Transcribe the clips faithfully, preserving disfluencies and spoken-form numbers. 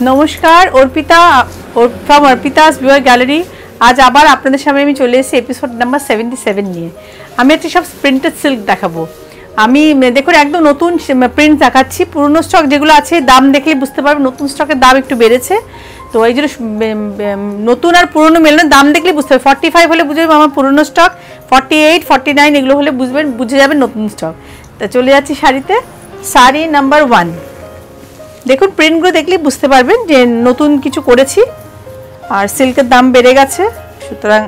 নমস্কার Arpita from Arpita's viewer gallery. আজ আবার আপনাদের সামনে আমি চলে এসেছি এপিসোড নাম্বার সেভেন্টি সেভেন নিয়ে। আমি একটা সব প্রিন্টেড সিল্ক দেখাবো। আমি দেখুন একদম নতুন প্রিন্ট দেখাচ্ছি। পুরনো স্টক যেগুলো আছে দাম দেখলে বুঝতে পারবেন নতুন স্টকের দাম একটু বেড়েছে, তো এই জন্য নতুন আর পুরনো মেলানো দাম দেখলে বুঝতে হবে। ফর্টি ফাইভ হলে বুঝবেন আমার পুরনো stock, forty eight forty nine এগুলো হলে বুঝবেন বুঝে যাবেন নতুন স্টক। তা চলে যাচ্ছি শাড়িতে। শাড়ি নাম্বার ওয়ান, দেখুন প্রিন্টগুলো দেখলেই বুঝতে পারবেন যে নতুন কিছু করেছি আর সিল্কের দাম বেড়ে গেছে, সুতরাং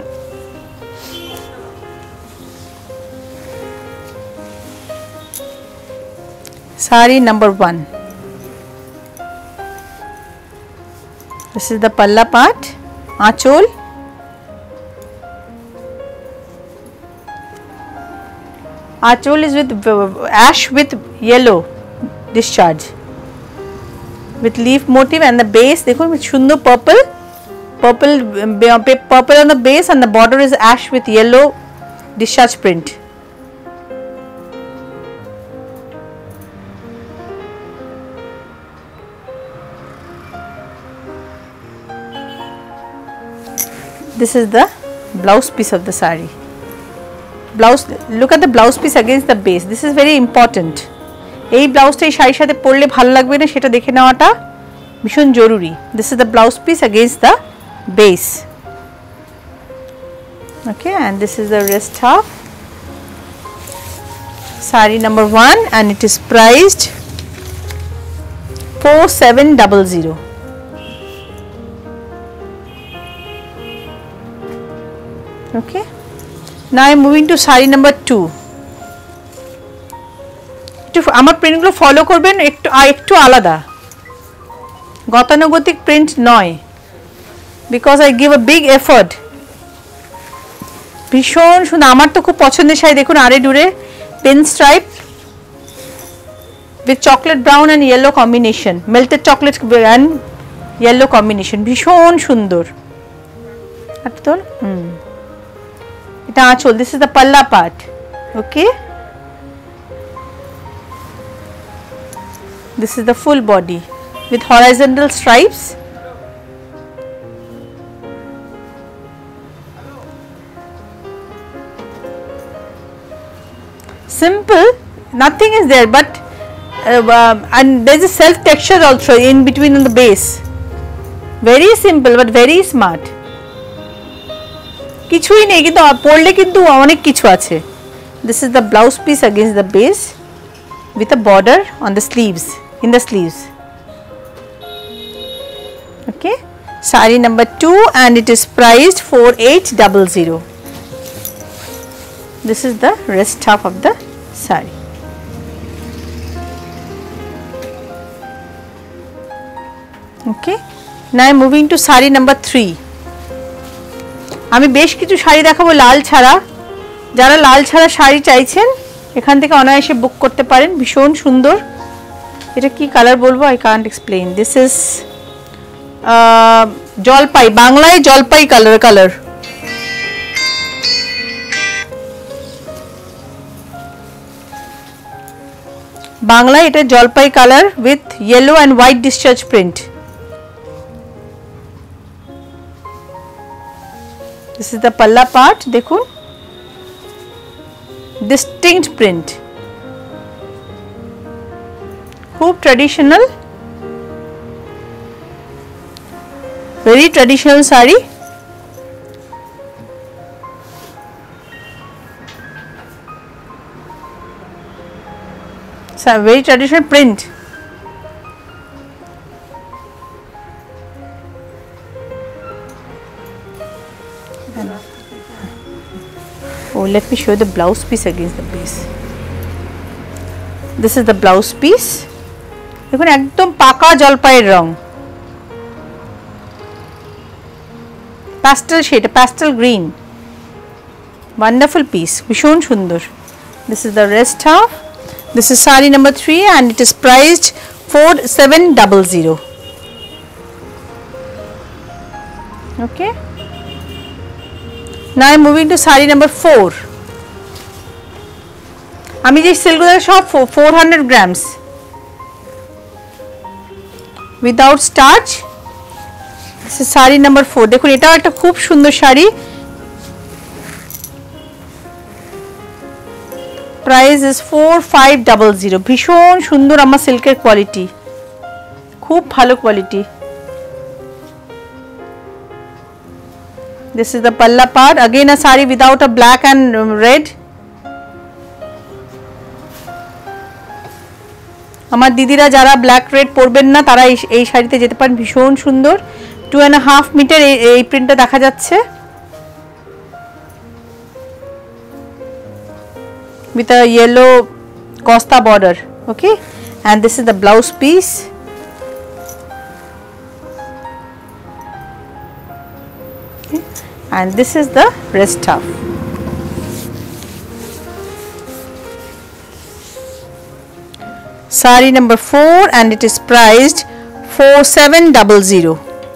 sari number one. This is the palla part, আঁচল, আঁচল is with ash with yellow discharge with leaf motif, and the base দেখুন সুন্দর purple purple purple on the base and the border is ash with yellow discharge print. This is the blouse piece of the saree. Blouse, look at the blouse piece against the base. This is very important. এই ব্লাউজটা এই শাড়ির সাথে পরলে ভালো লাগবে না সেটা দেখে নেওয়াটা ভীষণ জরুরি। This is the blouse piece against the base. Okay, and this is the wrist half. Saree number one, and it is priced four seven zero zero. Okay, now I am moving to saree number two. আমার প্রিন্টগুলো follow করবেন, একটু একটু আলাদা, গতানুগতিক print নয়, because I give a big effort. ভীষণ সুন্দর, আমার তো খুব পছন্দের শাড়ি। দেখুন আরে ডুরে pen stripe with chocolate brown and yellow combination, melted chocolate and yellow combination, ভীষণ সুন্দর। হুম, এটা আঁচল। This is the palla part. Okay, this is the full body with horizontal stripes. Simple, nothing is there, but uh, uh, and there is a self texture also in between on the base. Very simple but very smart. কিছুই নেই কিন্তু পরলে কিন্তু অনেক কিছু আছে। This is the blouse piece against the base with a border on the sleeves, in the sleeves. Okay, saree number two, and it is priced four eight zero zero. This is the rest half of the saree. Okay, now I am moving to saree number three. আমি বেশ কিছু শাড়ি দেখাবো লাল ছাড়া। যারা লাল ছাড়া শাড়ি চাইছেন এখান থেকে অনায়াসে বুক করতে পারেন। ভীষণ সুন্দর। এটা কি কালার বলবো, I can't explain. This is jolpai, বাংলায় জলপাই কালার কালার বাংলায় এটা জলপাই colour with yellow and white discharge print. This is the palla part. দেখুন ডিস্টিংক্ট প্রিন্ট, খুব traditional, very traditional saree. So very traditional print. Oh, let me show the blouse piece against the base. This is the blouse piece. দেখুন একদম পাকা জলপাইয়ের রং, pastel shade, pastel green, wonderful piece, ভীষণ সুন্দর। This is the rest half. This is sari number three, and it is priced four seven double zero. Okay, now I am moving to sari number four. আমি যে সিল্কগুলো সব four hundred grams without starch sari number four. দেখুন এটাও একটা খুব সুন্দর sari, price is four five double zero. ভীষণ সুন্দর আমার সিল্কের কোয়ালিটি, খুব ভালো quality. This is the palla part, again a sari without a black and red. আমার দিদিরা যারা ব্ল্যাক রেড পরবেন না তারা এই শাড়িতে যেতে পারেন, ভীষণ সুন্দর। টু অ্যান্ড হাফ মিটার এই প্রিন্টটা দেখা যাচ্ছে with a yellow costa border. Okay, and this is the blouse piece. Okay. And this is the rest half. Sari number four, and it is priced four seven double zero.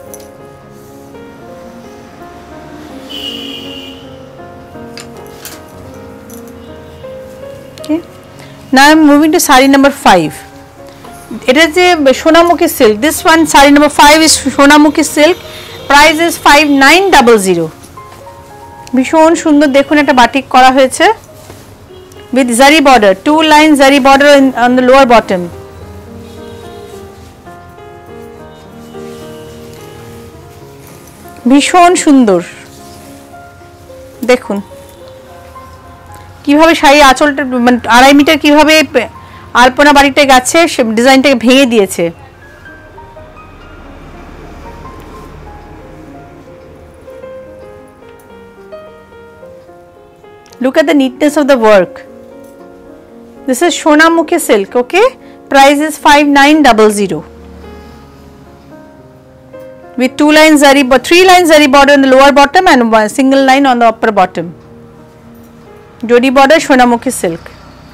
Okay. Now I am moving to sari number five. It is a Sonamukhi silk. This one, sari number five, is Sonamukhi silk. Price is five nine double zero. ভীষণ সুন্দর, দেখুন একটা batik করা হয়েছে with zari border, two line zari border in, on the lower bottom. ভীষণ সুন্দর, দেখুন কিভাবে শাড়ি আঁচলটা মানে আড়াই মিটার কিভাবে আলপনা বাড়িটা গেছে, ডিজাইনটাকে ভেঙে দিয়েছে। Look at the neatness of the work. This is Sonamukhi silk. Okay, price is five nine double zero with two lines zari, but three lines zari border on the lower bottom and one single line on the upper bottom. Jodi border, Sonamukhi silk.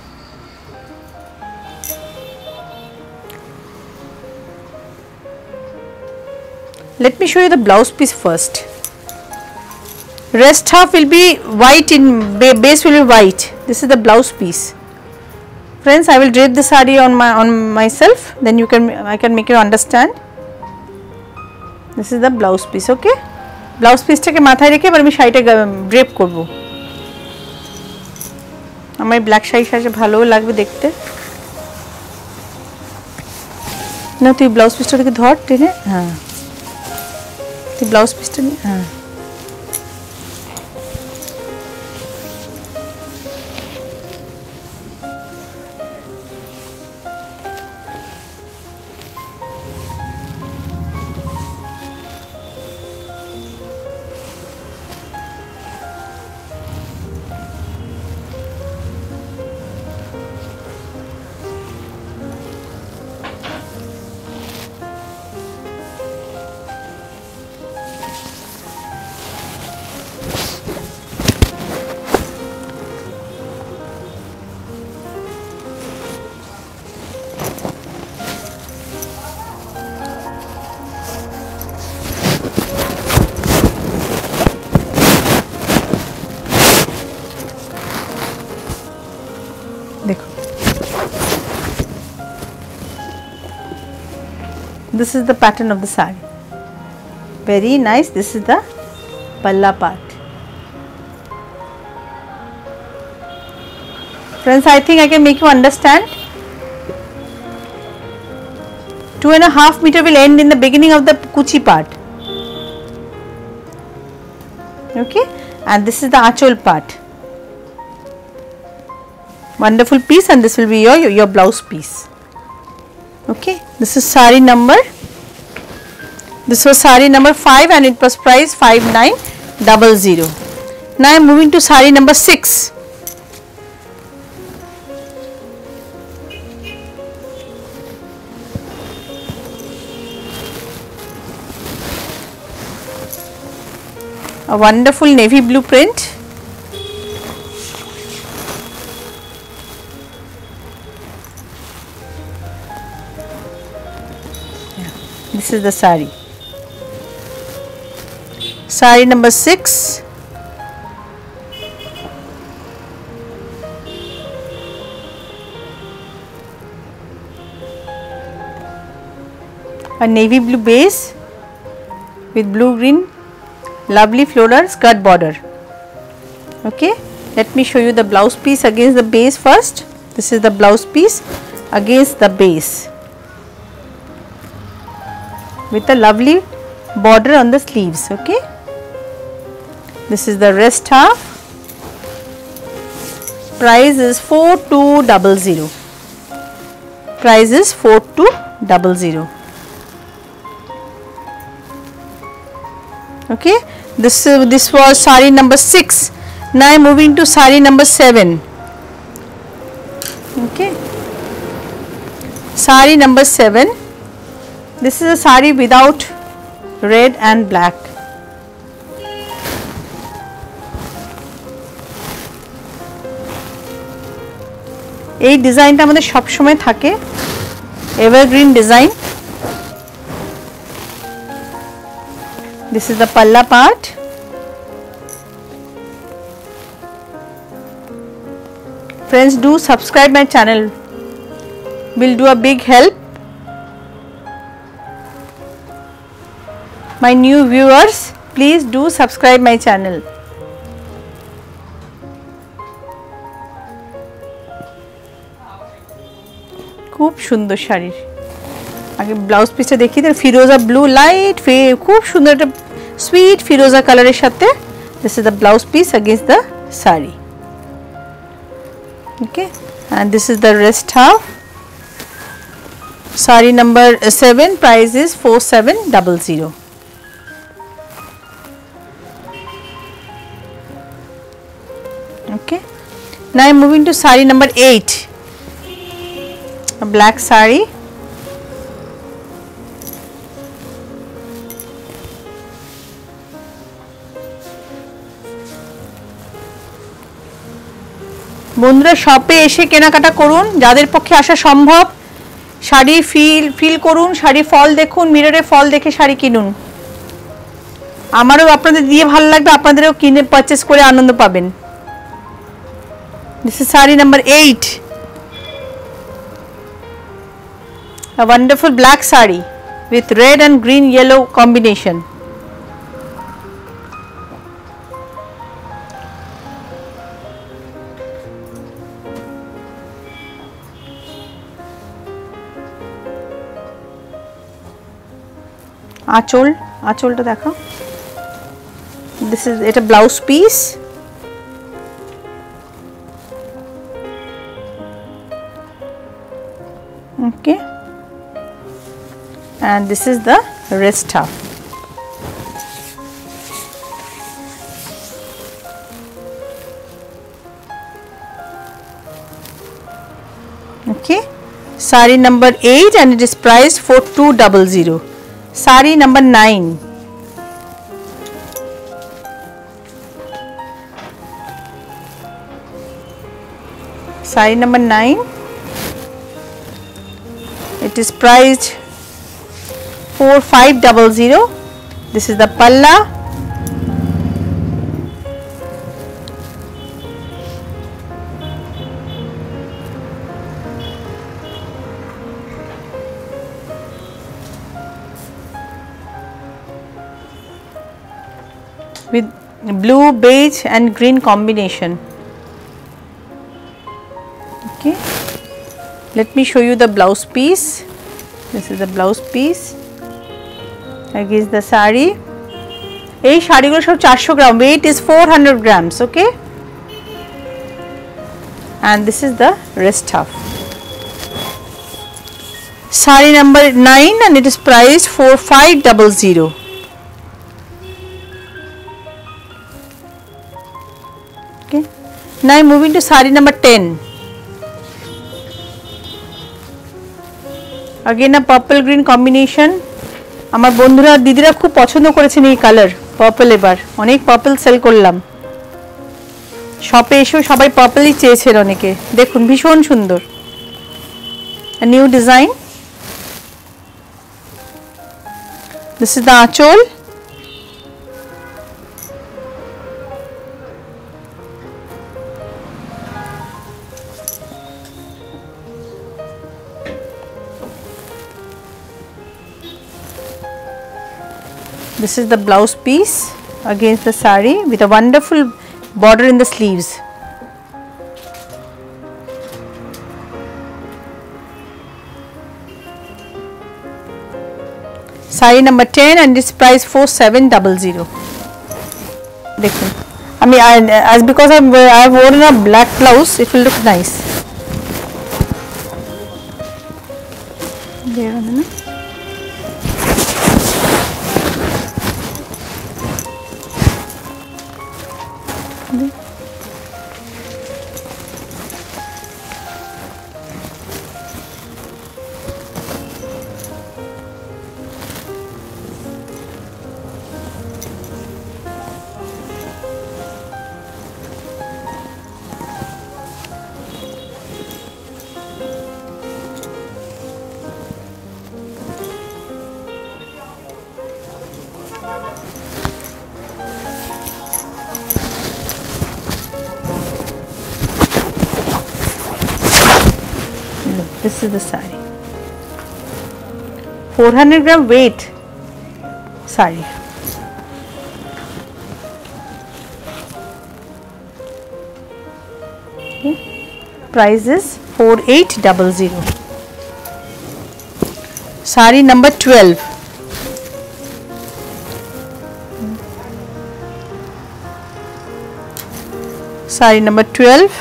Let me show you the blouse piece first. Rest half will be white, in base will be white. This is the blouse piece. Friends, I will drape the sari on my on myself, then you can I can make you understand. This is the blouse piece. Okay, blouse piece টাকে মাথায় রেখে এবার আমি শাড়িটা drape করব। আমার black sari সাথে ভালো লাগবে দেখতে। না তুই ব্লাউজ পিসটা থেকে ধর টেনে, হ্যাঁ তুই ব্লাউজ পিসটা নিয়ে, হ্যাঁ देखो, this is the pattern of the sari, very nice. This is the palla part. Friends, I think I can make you understand. Two and a half meter will end in the beginning of the kuchi part. Okay, and this is the achol part. Wonderful piece, and this will be your your blouse piece. Okay, this is sari number, this was sari number five, and it was price five nine double zero. Now I am moving to sari number six. A wonderful navy blue print. This is the sari. Sari number six. A navy blue base with blue green lovely floral skirt border. Okay, let me show you the blouse piece against the base first. This is the blouse piece against the base with a lovely border on the sleeves. Okay, this is the rest half. Price is four two zero zero. Price is four two zero zero. Okay, this uh, this was sari number six. Now I am moving to sari number seven. Okay, sari number seven. This is a sari without red and black. এই ডিজাইনটা আমাদের সব সময় থাকে, evergreen design. This is the palla part. Friends, do subscribe my channel, will do a big help. My new viewers, please do subscribe my channel. খুব সুন্দর শাড়ির আগে ব্লাউজ পিসটা দেখিয়ে দেন, ফিরোজা ব্লু লাইট খুব সুন্দর একটা সুইট ফিরোজা কালারের সাথে। This is the blouse piece against the sari. Okay, and this is the rest half. Sari number seven, price is four seven zero zero. Okay, now I am moving to sari number eight, a black sari. বন্ধুরা শপে এসে কেনাকাটা করুন, যাদের পক্ষে আসা সম্ভব। Sari feel feel করুন, শাড়ি ফল দেখুন, মিররে ফল দেখে শাড়ি কিনুন। আমারও আপনাদের দিয়ে ভালো লাগবে, আপনাদেরও কিনে পারচেস করে আনন্দ পাবেন। This is sari number eight, a wonderful black saree with red and green yellow combination. আঁচল, আঁচলটা দেখো। দিস ইজ এটা blouse piece. Okay, and this is the rest half. Okay, sari number eight and it is priced four two zero zero. Sari number nine. Sari number nine. It is priced four five zero zero. This is the palla. With blue, beige and green combination. Okay, let me show you the blouse piece. This is the blouse piece against the sari. এই শাড়িগুলো সব চারশো গ্রাম, weight is four hundred grams. Okay, and this is the rest half. Sari number nine and it is priced four five zero zero. Okay, now I am moving to sari number ten. Again a purple green combination. আমার বন্ধুরা দিদিরা খুব পছন্দ করেছেন এই colour purple, এবার অনেক purple sell করলাম। শপে এসেও সবাই পার্পলই চেয়েছেন অনেকে। দেখুন ভীষণ সুন্দর new design. This is the aanchal. This is the blouse piece against the sari with a wonderful border in the sleeves. Sari number ten and this price four seven zero zero. देखो, I mean, I, as because I'm, I have worn a black blouse, it will look nice. There on the This is the sari. four hundred gram weight sari. Okay. Price is four eight zero zero. Sari number twelve. Sari number twelve.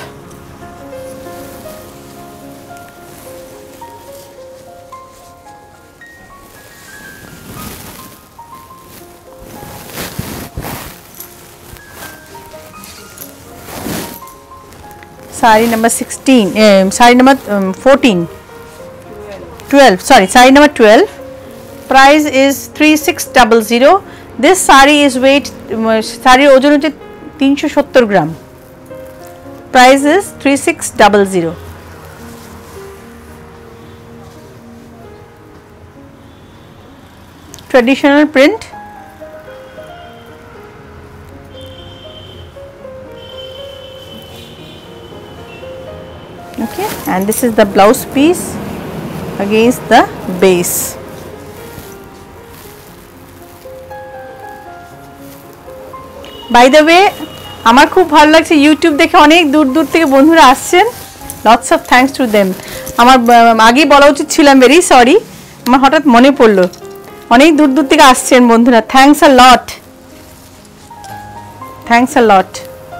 Sari number sixteen, uh, sari number um, fourteen, twelve, sorry, sari number twelve, price is three six zero zero. This sari is weight, uh, sari ojon hoche three seventy gram, price is three six zero zero. Traditional print. Okay, and this is the blouse piece against the base. By the way, আমার খুব ভালো লাগছে YouTube দেখে অনেক দূর দূর থেকে বন্ধুরা আসছেন, lots of thanks to them. আমার আগে বলা উচিত ছিল, I'm very sorry, আমার হঠাৎ মনে পড়লো অনেক দূর দূর থেকে আসছেন বন্ধুরা, thanks a lot, thanks a lot.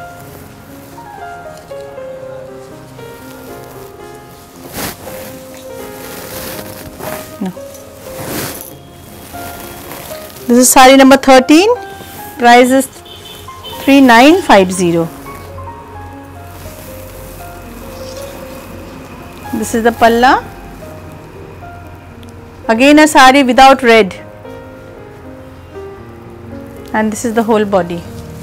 This is sari number thirteen, price is three nine five zero. This is the palla, again a sari without red, and this is the whole body.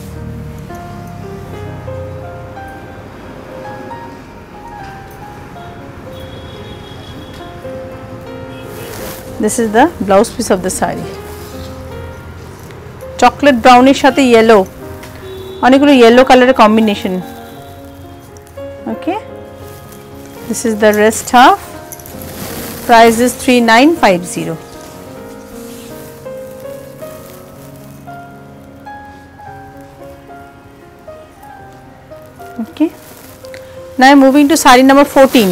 This is the blouse piece of the sari. Chocolate brownish সাথে yellow, অনেকগুলো yellow color combination. Okay, this is the rest half, price is three nine five zero. Okay, now I'm moving to sari number fourteen.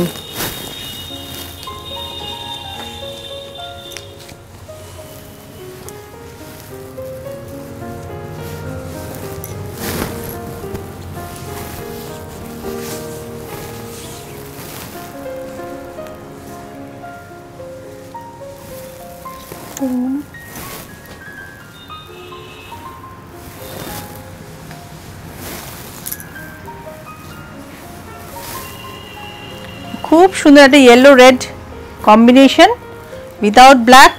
খুব সুন্দর একটা yellow red combination without black.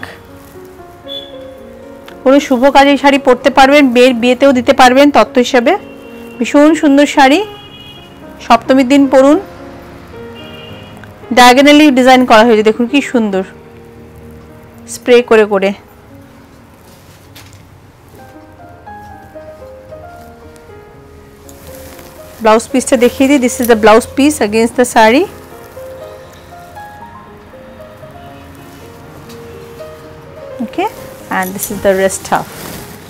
কোনো শুভ কাজে শাড়ি পরতে পারবেন, বিয়ের বিয়েতেও দিতে পারবেন তত্ত্ব হিসাবে। ভীষণ সুন্দর শাড়ি, সপ্তমীর দিন পরুন। ডায়াগোনালি ডিজাইন করা হয়েছে, দেখুন কি সুন্দর স্প্রে করে করে। ব্লাউজ পিসটা দেখিয়ে দিই, this is the blouse piece against the sari. Okay, and this is the rest half.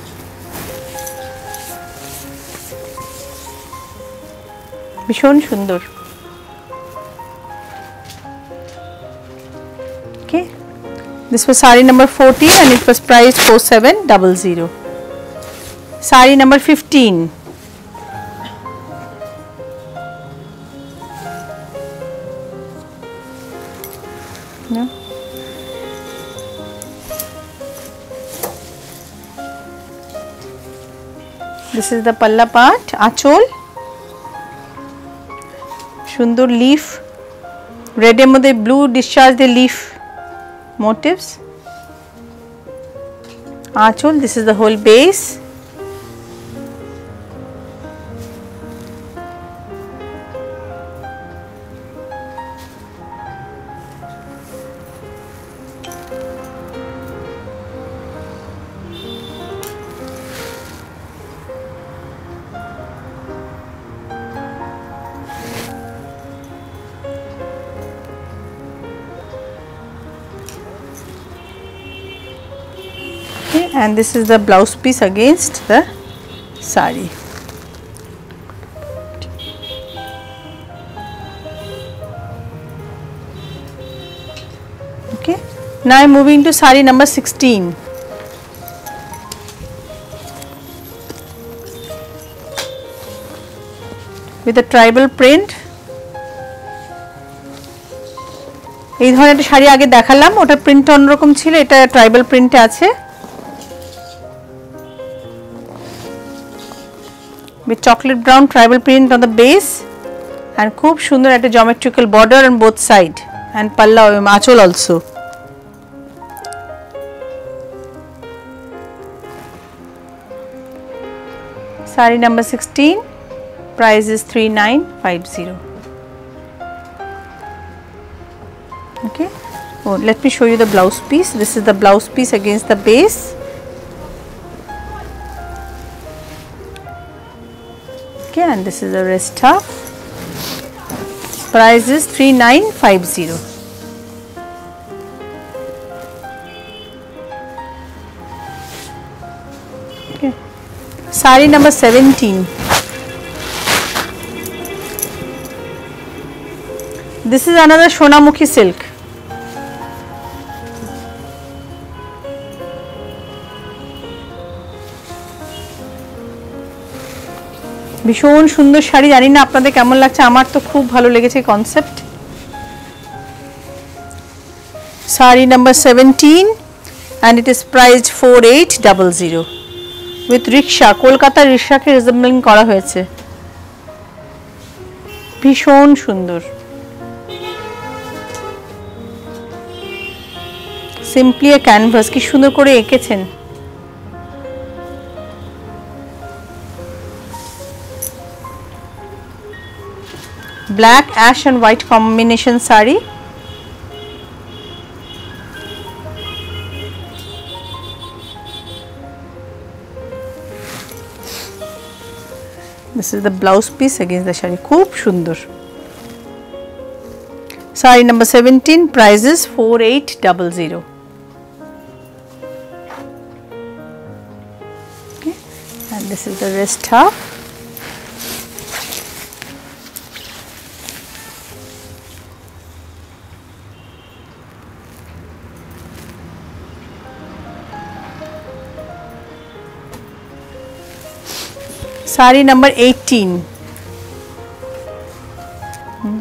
ভীষণ সুন্দর। Okay, this was sari number fourteen and it was priced four seven zero zero. Sari number fifteen. No. This is the palla part, achol, সুন্দর leaf, red এর মধ্যে blue discharge the leaf motifs, achol, this is the whole base, and this is the blouse piece against the sari. Okay, now I am moving to sari number sixteen. With a tribal print. এই ধরনের একটা শাড়ি আগে দেখালাম, ওটা print অন্যরকম ছিল, এটা tribal প্রিন্টে আছে with chocolate brown tribal print on the base and খুব সুন্দর একটা geometrical border on both side and palla achol also. Sari number sixteen, price is three nine five zero. Okay, oh, let me show you the blouse piece. This is the blouse piece against the base. Okay, and this is the rest half. Price is three nine five zero. Okay, sari number seventeen. This is another Sonamukhi silk. ভীষণ সুন্দর শাড়ি, জানি না আপনাদের কেমন লাগছে, আমার তো খুব ভালো লেগেছে concept. Sari number seventeen and it is priced four eight zero zero with rickshaw, কলকাতার রিকশাকে রিজেম্বলিং করা হয়েছে, ভীষণ সুন্দর। সিম্পলি এ ক্যানভাস, কি সুন্দর করে এঁকেছেন। Black, ash and white combination sari. This is the blouse piece against the sari. Khub shundar. Sari number seventeen, price is four eight zero zero. Okay, and this is the rest half. Sari number eighteen. Hmm.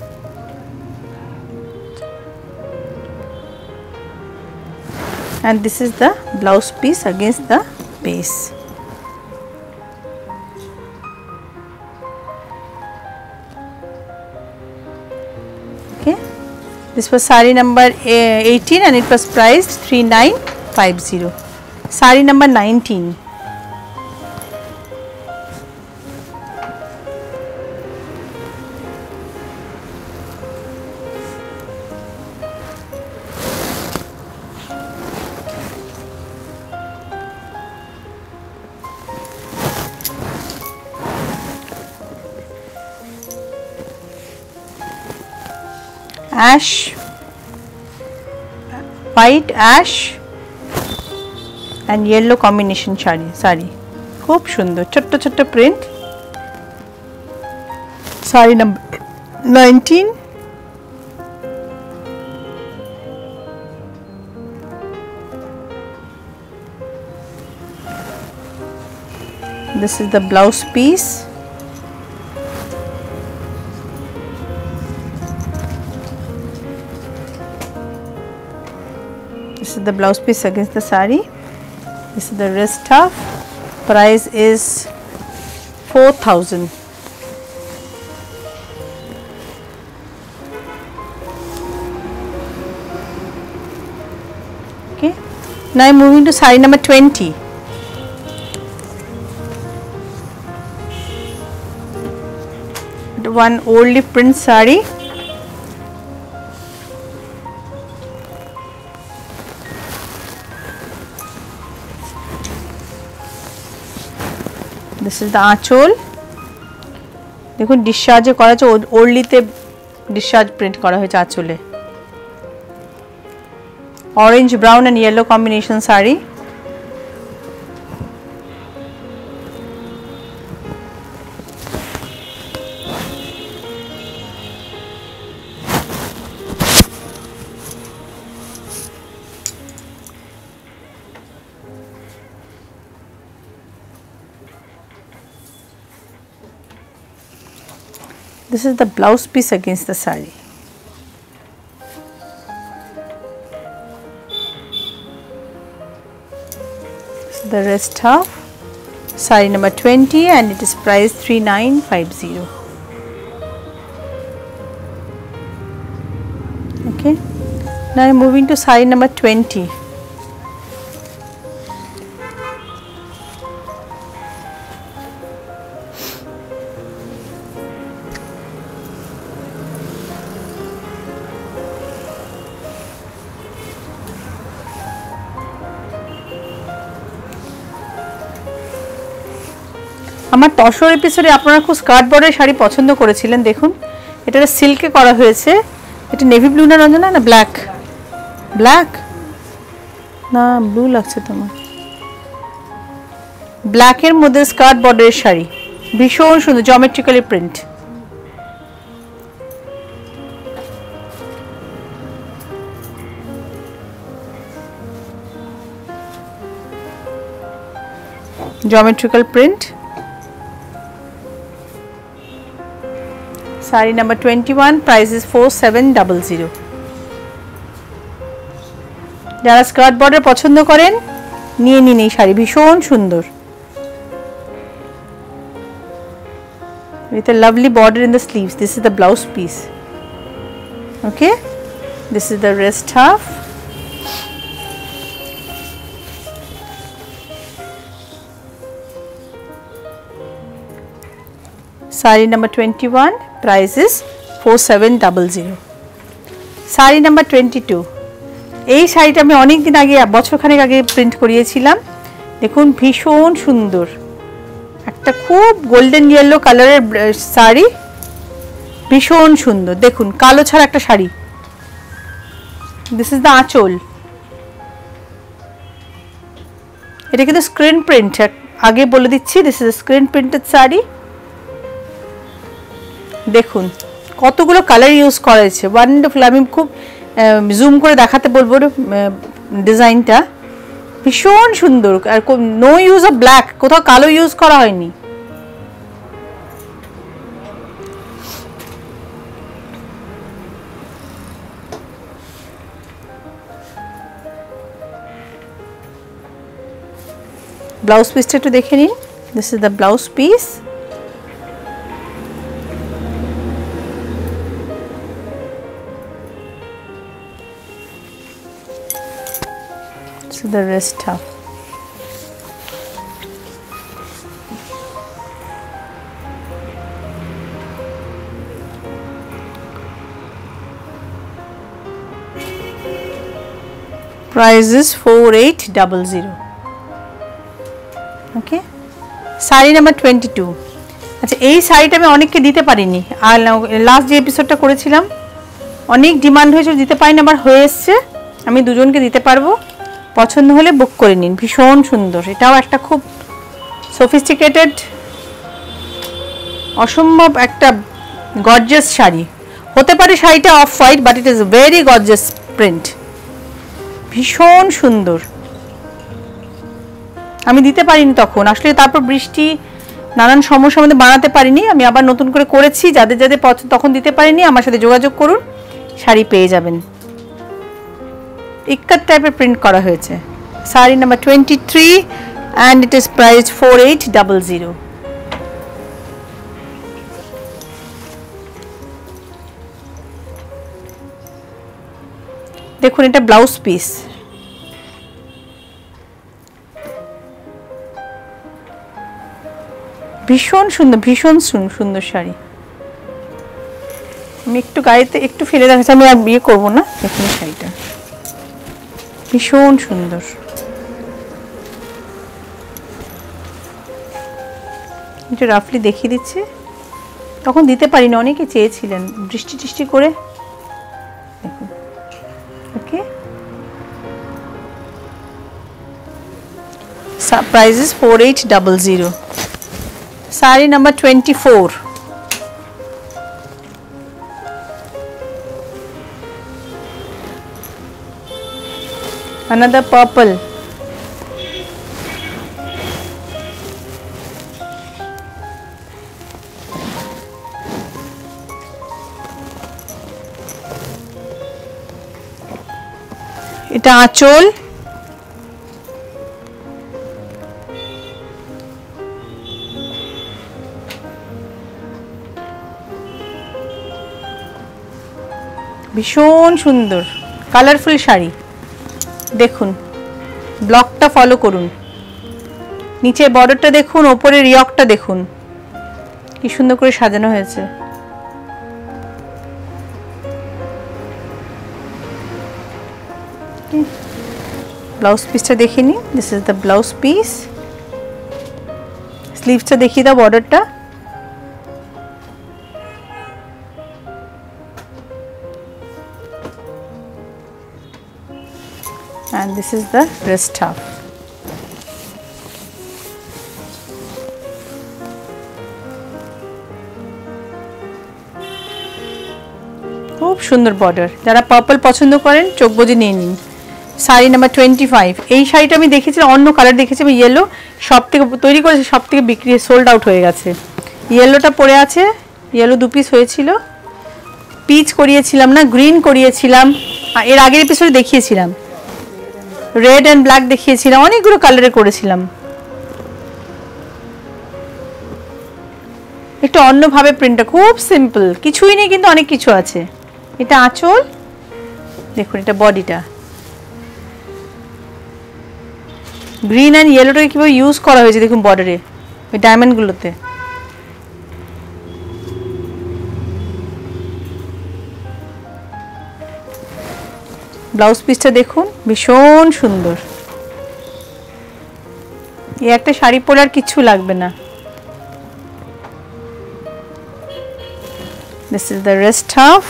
And this is the blouse piece against the base. Okay, this was sari number eighteen and it was priced three nine five zero. Sari number nineteen. Ash, white ash and yellow combination sari. Sari, খুব সুন্দর, ছোট্ট ছোট্ট print. Saree number nineteen. This is the blouse piece. This is the blouse piece against the saree. This is the wrist cuff. Price is four thousand. Okay. Now I'm moving to saree number twenty. One old leaf print saree. This is the আঁচল। দেখুন ডিসচার্জে করা আছে, ওরলিতে discharge print করা হয়েছে আঁচলে। Orange brown and yellow combination sari. This is the blouse piece against the saree. This is the wrist half. Saree number twenty and it is priced three nine five zero. Okay. Now I am moving to saree number twenty. আমার তসর এপিসোডে আপনারা খুব skirt বর্ডারের শাড়ি পছন্দ করেছিলেন। দেখুন এটা সিল্কে করা হয়েছে। এটা নেভি ব্লু না রঞ্জনা, না ব্ল্যাক? ব্ল্যাক না ব্লু লাগছে তোমার। ব্ল্যাকের মধ্যে স্কার্ট বর্ডারের শাড়ি, ভীষণ সুন্দর geometrically print. Geometrical print. Saree number twenty-one, price is four seven zero zero. যারা স্কার্ট বর্ডার পছন্দ করেন নিয়ে নিন এই শাড়ি, ভীষণ সুন্দর। With a lovely border in the sleeves. This is the blouse piece. Okay. This is the wrist half. Saree number twenty-one, price is four seven zero zero. Saree number twenty-two. এই শাড়িটা আমি অনেক দিন আগে, বছরখানেক আগে প্রিন্ট করিয়েছিলাম। দেখুন ভীষণ সুন্দর, একটা খুব গোল্ডেন ইয়েলো কালারের শাড়ি, ভীষণ সুন্দর। দেখুন কালো ছাড়া একটা শাড়ি। দিস ইজ দ্য আঁচল। এটা কিন্তু স্ক্রিন প্রিন্ট, আগে বলে দিচ্ছি। This is screen printed sari. দেখুন কতগুলো কালার ইউজ করা হয়েছে, ওয়ান্ডারফুল। আমি খুব জুম করে দেখাতে বলবো ডিজাইনটা, ভীষণ সুন্দর। আর নো ইউজ অফ ব্ল্যাক, কোথাও কালো ইউজ করা হয়নি। ব্লাউজ পিসটা একটু দেখে নিন। This is the blouse piece. The wrist half. Price is four eight zero zero. Okay. Saree number twenty-two. আচ্ছা এই শাড়িটা আমি অনেককে দিতে পারিনি, আর লাস্ট যে এপিসোডটা করেছিলাম অনেক ডিমান্ড হয়েছিল, দিতে পারিনি, আবার হয়ে এসছে। আমি দুজনকে দিতে পারবো, পছন্দ হলে বুক করে নিন। ভীষণ সুন্দর, এটাও একটা খুব সফিস্টিকেটেড, অসম্ভব একটা গর্জিয়াস শাড়ি, হতে পারে শাড়িটা off white but it is very gorgeous print, ভীষণ সুন্দর। আমি দিতে পারিনি তখন আসলে, তারপর বৃষ্টি নানান সমস্যার মধ্যে বানাতে পারিনি, আমি আবার নতুন করে করেছি। যাদের যাদের পছন্দ তখন দিতে পারিনি আমার সাথে যোগাযোগ করুন, শাড়ি পেয়ে যাবেন। ইক্কাত টাইপের প্রিন্ট করা হয়েছে। Sari number twenty three and it is price four eight double zero. দেখুন এটা ব্লাউজ পিস, ভীষণ সুন্দর, ভীষণ সুন্দর শাড়ি। আমি একটু গাড়িতে একটু ফেলে দেখাচ্ছি, আমি আর বিয়ে করবো না। দেখুন শাড়িটা ভীষণ সুন্দর। একটু রাফলি দেখিয়ে দিচ্ছে, তখন দিতে পারিনি, অনেকে চেয়েছিলেন বৃষ্টি টিষ্টি করে। দেখুন okay, price is four eight double zero. Saree number twenty-four. Another purple. এটা আঁচল, ভীষণ সুন্দর কালারফুল শাড়ি। দেখুন ব্লকটা ফলো করুন, নিচে বর্ডারটা দেখুন, ওপরে রিয়কটা দেখুন কি সুন্দর করে সাজানো হয়েছে। ব্লাউজ পিসটা দেখে নিন, this is the blouse piece. স্লিভসটা দেখিয়ে দাও, বর্ডারটা। And this is the breast half. খুব সুন্দর বর্ডার, যারা পার্পল পছন্দ করেন চোখ বুজে নিয়ে নিন। Sari number twenty five. এই শাড়িটা আমি দেখেছিলাম, অন্য কালার দেখেছি আমি, ইয়েলো সব থেকে তৈরি করেছে, সব থেকে বিক্রি সোল্ড আউট হয়ে গেছে। ইয়েলোটা পরে আছে, ইয়েলো দু পিস হয়েছিল, পিচ করিয়েছিলাম না, গ্রিন করিয়েছিলাম, এর আগের এপিসোডে দেখিয়েছিলাম, রেড অ্যান্ড ব্ল্যাক দেখিয়েছিলাম, অনেকগুলো কালারে করেছিলাম। একটু অন্যভাবে প্রিন্টটা, খুব সিম্পল, কিছুই নেই কিন্তু অনেক কিছু আছে। এটা আঁচল, দেখুন এটা বডিটা, গ্রিন অ্যান্ড ইয়েলোটাকে কীভাবে ইউজ করা হয়েছে দেখুন বর্ডারে, ওই ডায়মন্ডগুলোতে। ব্লাউজ পিসটা দেখুন, ভীষণ সুন্দর। এই একটা শাড়ি পরে আর কিছু লাগবে না। This is the rest half.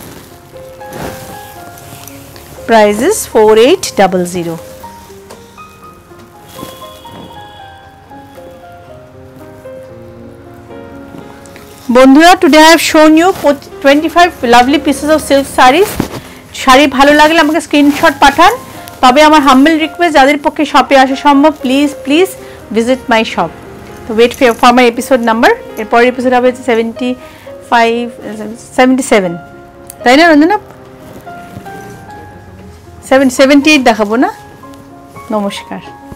Price is four eight double zero. বন্ধুরা, today I have shown you twenty-five lovely pieces of silk sarees. Sari ভালো লাগলে আমাকে স্ক্রিনশট পাঠান। তবে আমার হাম্বল রিকোয়েস্ট, যাদের পক্ষে শপে আসা সম্ভব, please please visit my shop. তো wait for my episode number. এরপরের এপিসোড হবে সেভেন্টি ফাইভ সেভেন্টি সেভেন, তাই না রঞ্জনা? সেভেন সেভেন্টি এইট দেখাবো না? নমস্কার।